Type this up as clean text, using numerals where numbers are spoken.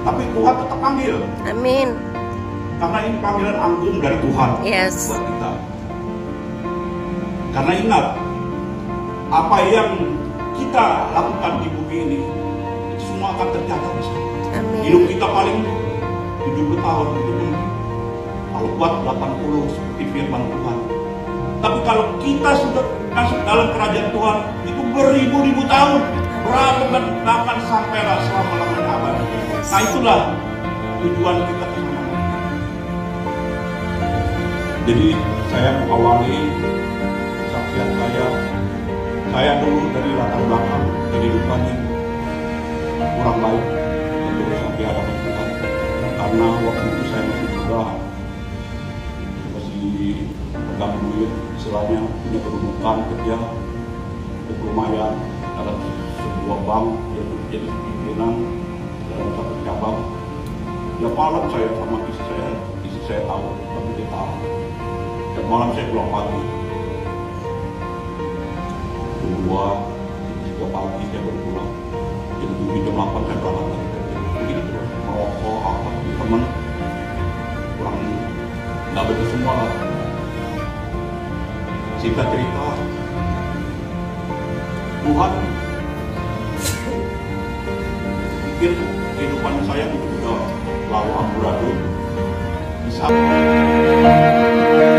tapi Tuhan tetap panggil. Amin. Karena ini panggilan agung dari Tuhan Yes. buat kita. Karena ingat, apa yang kita lakukan di bumi ini, itu semua akan tercatat di sana. Amin. Hidup kita paling 70 tahun, itu pun kalau kuat 80 seperti firman Tuhan. Tapi kalau kita sudah masuk dalam kerajaan Tuhan, itu beribu-ribu tahun, berapa bahkan sampailah selama-lamanya abadi. Nah itulah tujuan kita ke sana. Jadi saya mengawali kesaksian saya dulu dari latar belakang kehidupan yang kurang baik untuk sampai hadapan Tuhan. Karena waktu itu saya masih muda, masih pegang duit, istilahnya punya kedudukan kerja untuk lumayan dalam sebuah bank yang menjadi pimpinan dalam satu cabang. Ya malam saya sama istri saya tahu, tapi dia tahu. Dan malam saya pulang pagi. 2, 3 pagi saya baru pulang. Jam 7, jam 8 saya berangkat lagi kerja. Begitu terus, merokok, apa, teman kurang nggak betul semua lah. Singkat cerita, Tuhan pikir kehidupan saya sudah lalu amburadul. Bisa